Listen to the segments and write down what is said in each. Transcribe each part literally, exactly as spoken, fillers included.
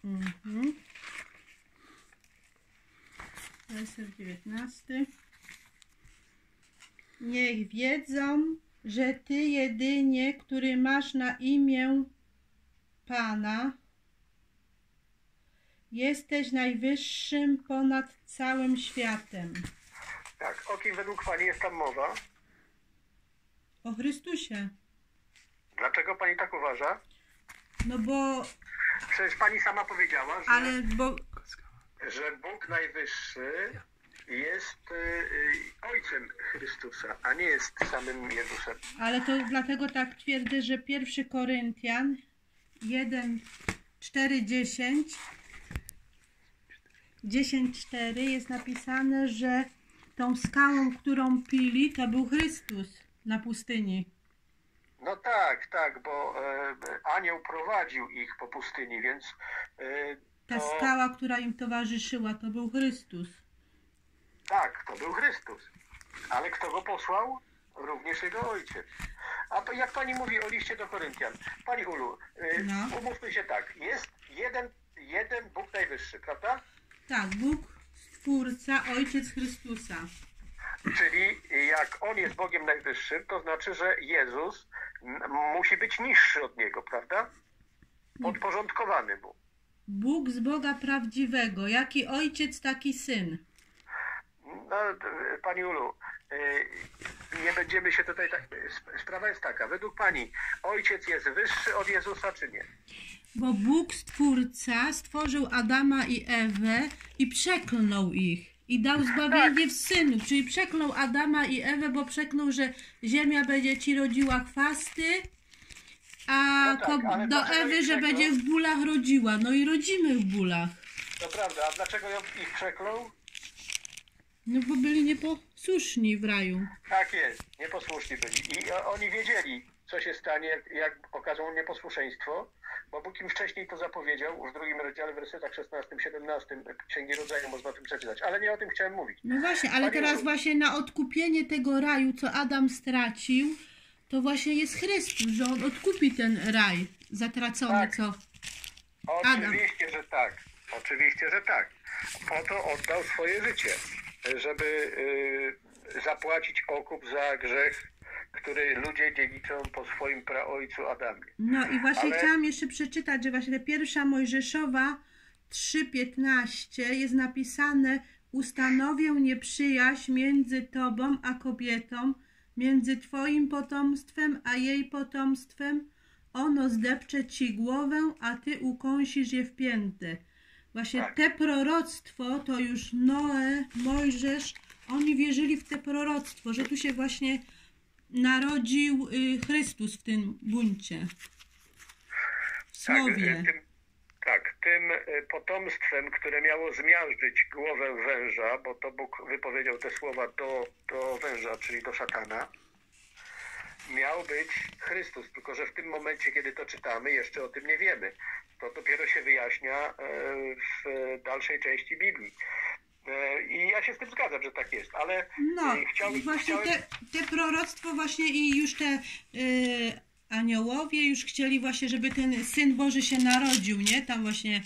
Mhm. Werset dziewiętnasty. Niech wiedzą, że Ty jedynie, który masz na imię Pana, jesteś najwyższym ponad całym światem. Tak, o kim według Pani jest tam mowa? O Chrystusie. Dlaczego Pani tak uważa? No bo... Przecież Pani sama powiedziała, że, Ale bo... że Bóg Najwyższy jest y, y, Ojcem Chrystusa, a nie jest samym Jezusem. Ale to dlatego tak twierdzę, że pierwszy Koryntian jeden, cztery, dziesięć dziesięć, cztery jest napisane, że tą skałą, którą pili, to był Chrystus na pustyni. No tak, tak, bo e, anioł prowadził ich po pustyni, więc e, Ta to, skała, która im towarzyszyła, to był Chrystus. tak, to był Chrystus. Ale kto go posłał? Również jego ojciec. A to jak Pani mówi o liście do Koryntian? Pani Ulu, e, No. umówmy się tak, jest jeden, jeden Bóg Najwyższy, prawda? Tak, Bóg, Stwórca, Ojciec Chrystusa. Czyli jak On jest Bogiem Najwyższym, to znaczy, że Jezus m, musi być niższy od Niego, prawda? Podporządkowany Mu. Bóg z Boga prawdziwego. Jaki ojciec, taki syn. No, Pani Ulu, y, nie będziemy się tutaj... Tak, sprawa jest taka, według Pani Ojciec jest wyższy od Jezusa, czy nie? Bo Bóg Stwórca stworzył Adama i Ewę i przeklnął ich. I dał zbawienie w Synu. Czyli przeklnął Adama i Ewę, bo przeklnął, że ziemia będzie ci rodziła chwasty, a No tak, ko- ale do dlaczego Ewy, ich że przeklął? będzie w bólach rodziła. No i rodzimy w bólach. To prawda, a dlaczego ją ich przeklął? No bo byli nieposłuszni w raju. Tak jest, nieposłuszni byli. I oni wiedzieli, co się stanie, jak, jak okażą nieposłuszeństwo, bo Bóg im wcześniej to zapowiedział, w drugim rozdziale, w wersetach szesnastym, siedemnastym Księgi Rodzaju można o tym przeczytać. Ale nie o tym chciałem mówić. No właśnie, ale Panie teraz Ulu, właśnie na odkupienie tego raju, co Adam stracił, to właśnie jest Chrystus, że On odkupi ten raj zatracony, Tak. co Adam. Oczywiście, że tak. Oczywiście, że tak. Po to oddał swoje życie, żeby y, zapłacić okup za grzech, który ludzie dziedziczą po swoim praojcu Adamie. No i właśnie Ale- chciałam jeszcze przeczytać, że właśnie pierwsza Mojżeszowa trzy piętnaście jest napisane: ustanowię nieprzyjaźń między tobą a kobietą, między twoim potomstwem a jej potomstwem. Ono zdepcze ci głowę, a ty ukąsisz je w piętę. Właśnie Tak. te proroctwo to już Noe, Mojżesz, oni wierzyli w te proroctwo, że tu się właśnie narodził y, Chrystus w tym buncie. W słowie. Tak, tym, tak, tym y, potomstwem, które miało zmiażdżyć głowę węża, bo to Bóg wypowiedział te słowa do, do węża, czyli do szatana, miał być Chrystus, tylko że w tym momencie, kiedy to czytamy, jeszcze o tym nie wiemy. To dopiero się wyjaśnia y, w dalszej części Biblii. Y, I ja się z tym zgadzam, że tak jest, ale No, y, chciałem... i właśnie chciałem... te, te proroctwo właśnie i już te y, aniołowie już chcieli właśnie, żeby ten Syn Boży się narodził, nie? Tam właśnie,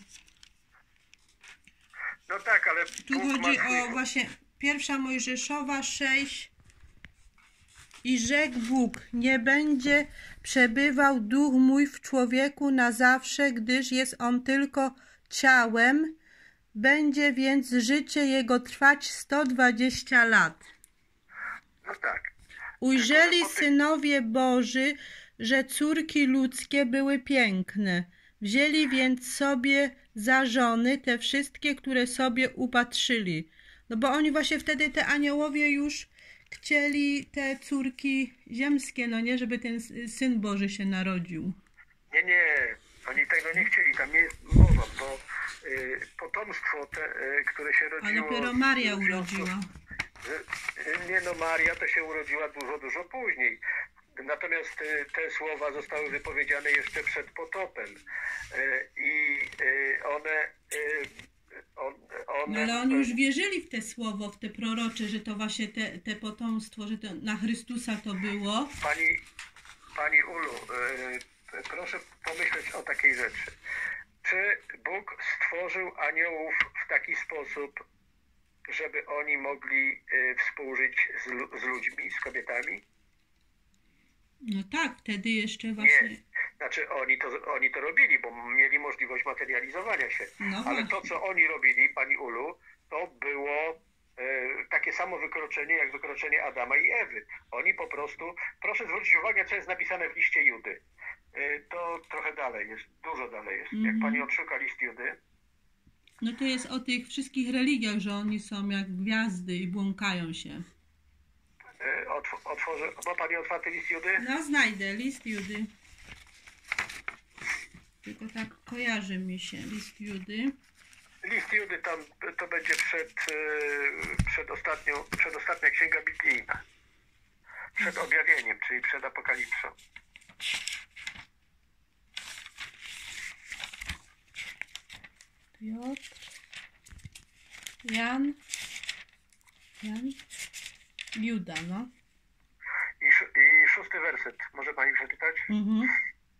No tak, ale tu Bóg chodzi ma swój... o właśnie pierwsza Mojżeszowa sześć. I rzekł Bóg: nie będzie przebywał duch mój w człowieku na zawsze, gdyż jest on tylko ciałem. Będzie więc życie jego trwać sto dwadzieścia lat. No tak. Ujrzeli Tylko, że po tym- synowie Boży, że córki ludzkie były piękne. Wzięli więc sobie za żony te wszystkie, które sobie upatrzyli. No bo oni właśnie wtedy, te aniołowie, już chcieli te córki ziemskie, no nie, żeby ten Syn Boży się narodził. Nie, nie, oni tego nie chcieli, tam nie jest mowa, bo y, potomstwo, te, y, które się A rodziło... dopiero Maria w związku- urodziła. Y, nie no, Maria to się urodziła dużo, dużo później. Natomiast y, te słowa zostały wypowiedziane jeszcze przed potopem. Y, I y, one... Y, on, one No ale oni już wierzyli w te słowo, w te prorocze, że to właśnie te, te potomstwo, że to na Chrystusa to było. Pani, pani Ulu, y, proszę pomyśleć o takiej rzeczy. czy Bóg stworzył aniołów w taki sposób, żeby oni mogli y, współżyć z, z ludźmi, z kobietami? No tak, wtedy jeszcze właśnie... Nie, znaczy oni to, oni to robili, bo mieli możliwość materializowania się. No Ale to, co oni robili, pani Ulu, to było y, takie samo wykroczenie, jak wykroczenie Adama i Ewy. Oni po prostu, proszę zwrócić uwagę, co jest napisane w liście Judy. Y, to trochę dalej jest, dużo dalej jest. Jak pani odszuka list Judy, No to jest o tych wszystkich religiach, że oni są jak gwiazdy i błąkają się. y, otw otworzę, ma pani otwarty list Judy? No znajdę, list Judy. Tylko tak kojarzy mi się list Judy. List Judy tam to będzie przed, y, przed, ostatnią, przedostatnia księga biblijna. Przed objawieniem, czyli przed apokalipsą. Piotr, Jan, Jan, Juda, no. I, sz- I szósty werset. Może pani przeczytać? Mhm.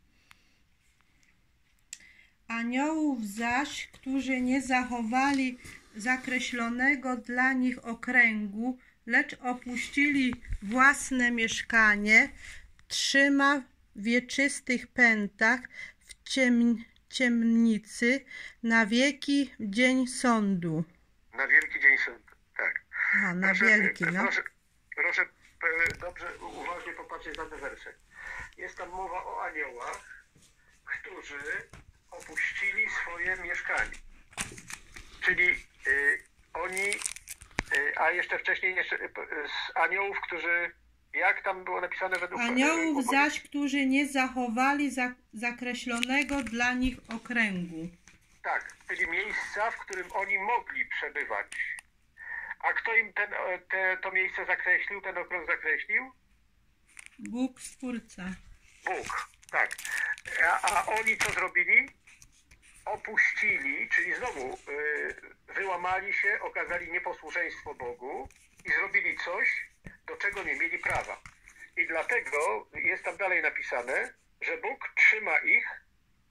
Aniołów zaś, którzy nie zachowali zakreślonego dla nich okręgu, lecz opuścili własne mieszkanie, trzyma w wieczystych pętach w ciem, ciemnicy na wieki w dzień sądu. Na wielki dzień sądu. Tak. A, na wielki, no. Proszę, proszę e, dobrze, uważnie popatrzeć na ten werset. Jest tam mowa o aniołach, którzy opuścili swoje mieszkanie. Czyli y, oni, y, a jeszcze wcześniej jeszcze, y, z aniołów, którzy, jak tam było napisane według... Aniołów y, zaś, którzy nie zachowali za, zakreślonego dla nich okręgu. Tak, czyli miejsca, w którym oni mogli przebywać. A kto im ten, te, to miejsce zakreślił, ten okrąg zakreślił? Bóg Stwórca. Bóg, tak. A, a oni co zrobili? Opuścili, czyli znowu y, wyłamali się, okazali nieposłuszeństwo Bogu i zrobili coś, do czego nie mieli prawa. I dlatego jest tam dalej napisane, że Bóg trzyma ich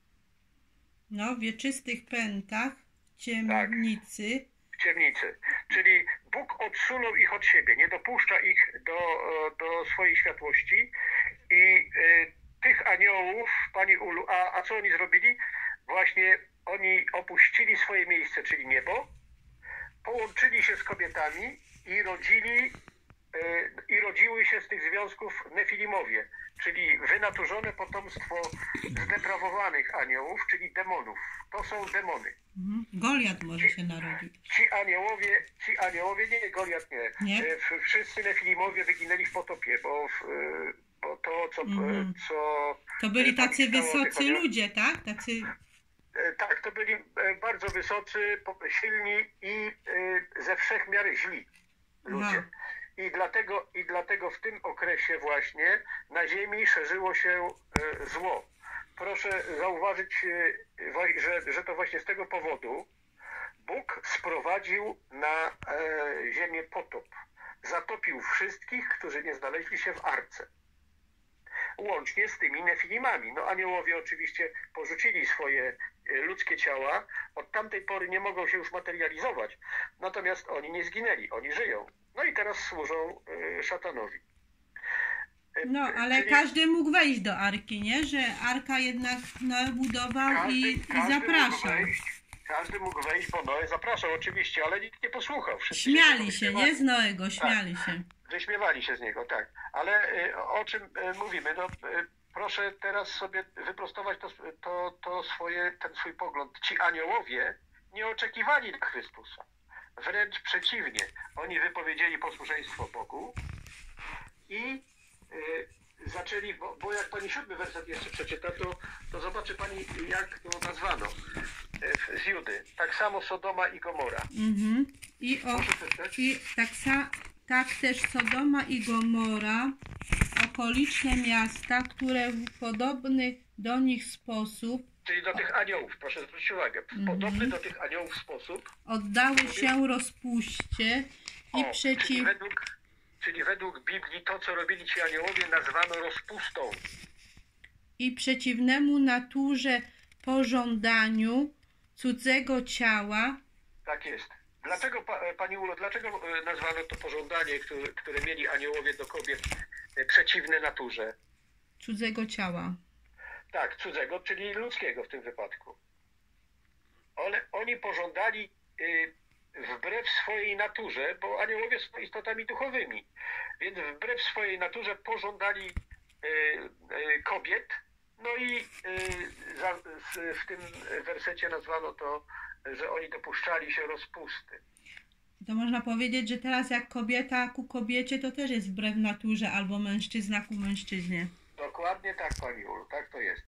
No, w wieczystych pętach, ciemnicy. w ciemnicy. Czyli Bóg odsunął ich od siebie, nie dopuszcza ich do, do swojej światłości i y, tych aniołów, pani Ulu, a, a co oni zrobili? Właśnie oni opuścili swoje miejsce, czyli niebo, połączyli się z kobietami i rodzili y, i rodziły się z tych związków nefilimowie, czyli wynaturzone potomstwo zdeprawowanych aniołów, czyli demonów. To są demony. Mhm. Goliat może się narodzić. Ci aniołowie, ci aniołowie, nie, Goliat nie. Nie? Y, Wszyscy nefilimowie wyginęli w potopie, bo, w, y, bo to, co, Mhm. co... To byli tacy pamiętało o tych wysocy aniołach. ludzie, tak? Tacy... E, Tak, to byli e, bardzo wysocy, po- silni i e, ze wszech miar źli ludzie. I dlatego, I dlatego w tym okresie właśnie na ziemi szerzyło się e, zło. Proszę zauważyć, e, wa- że, że to właśnie z tego powodu Bóg sprowadził na e, ziemię potop. Zatopił wszystkich, którzy nie znaleźli się w arce. Łącznie z tymi nefilimami. No aniołowie oczywiście porzucili swoje e, ludzkie ciała, od tamtej pory nie mogą się już materializować, natomiast oni nie zginęli, oni żyją. No i teraz służą e, szatanowi. E, No, ale czyli każdy mógł wejść do arki, nie? Że arka jednak Noe budował i, i Mógł zapraszał. wejść, każdy mógł wejść, bo Noe zapraszał oczywiście, ale nikt nie posłuchał. Wszyscy Śmiali się, wyśmiewali. nie? Z Noego, śmiali się. Wyśmiewali się z niego, tak. Ale y, o czym y, mówimy? No, y, proszę teraz sobie wyprostować to, to, to swoje, ten swój pogląd. Ci aniołowie nie oczekiwali na Chrystusa. Wręcz przeciwnie. Oni wypowiedzieli posłuszeństwo Bogu i y, zaczęli, bo, bo jak pani siódmy werset jeszcze przeczyta, to, to zobaczy pani, jak to nazwano y, z Judy. Tak samo Sodoma i Gomora. Mhm. I, o, Proszę przeczytać. I tak, sa, tak też Sodoma i Gomora, okoliczne miasta, które w podobny do nich sposób Czyli do tych aniołów, proszę zwrócić uwagę, w podobny do tych aniołów sposób. oddały się rozpuście i O, przeciw... czyli, według, czyli według Biblii to, co robili ci aniołowie, nazwano rozpustą. i przeciwnemu naturze pożądaniu cudzego ciała. Tak jest. Dlaczego, pa, Pani Ulo, dlaczego nazwano to pożądanie, które, które mieli aniołowie do kobiet, przeciwne naturze? Cudzego ciała. Tak, cudzego, czyli ludzkiego w tym wypadku. One, oni pożądali y, wbrew swojej naturze, bo aniołowie są istotami duchowymi, więc wbrew swojej naturze pożądali y, y, kobiet, no i y, za, z, w tym wersecie nazwano to, że oni dopuszczali się rozpusty. To można powiedzieć, że teraz jak kobieta ku kobiecie, to też jest wbrew naturze, albo mężczyzna ku mężczyźnie. Dokładnie tak, Pani Ulu, tak to jest.